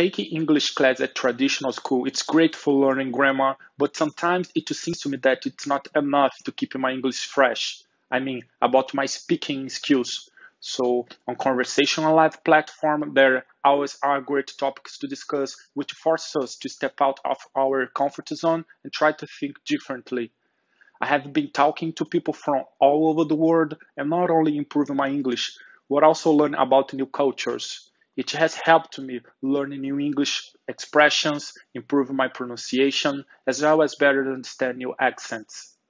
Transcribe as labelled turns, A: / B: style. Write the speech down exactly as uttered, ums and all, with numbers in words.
A: taking English class at traditional school, it's great for learning grammar, but sometimes it just seems to me that it's not enough to keep my English fresh. I mean, about my speaking skills. So on Conversational Live platform, there always are great topics to discuss, which force us to step out of our comfort zone and try to think differently. I have been talking to people from all over the world and not only improving my English, but also learn about new cultures. It has helped me learn new English expressions, improve my pronunciation, as well as better understand new accents.